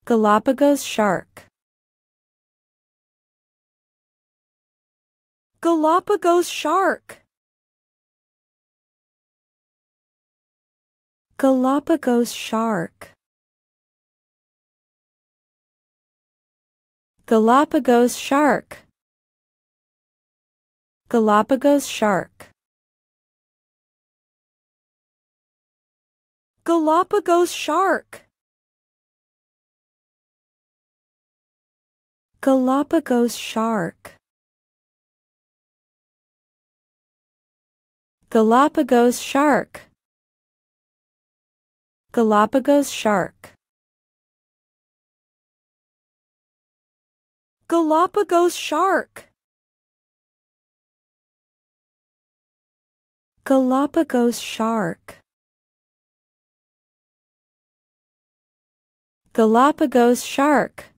Galapagos shark. Galapagos shark. Galapagos shark. Galapagos shark. Galapagos shark. Galapagos shark. Galapagos shark. Galapagos shark. Galapagos shark. Galapagos shark. Galapagos shark. Galapagos shark.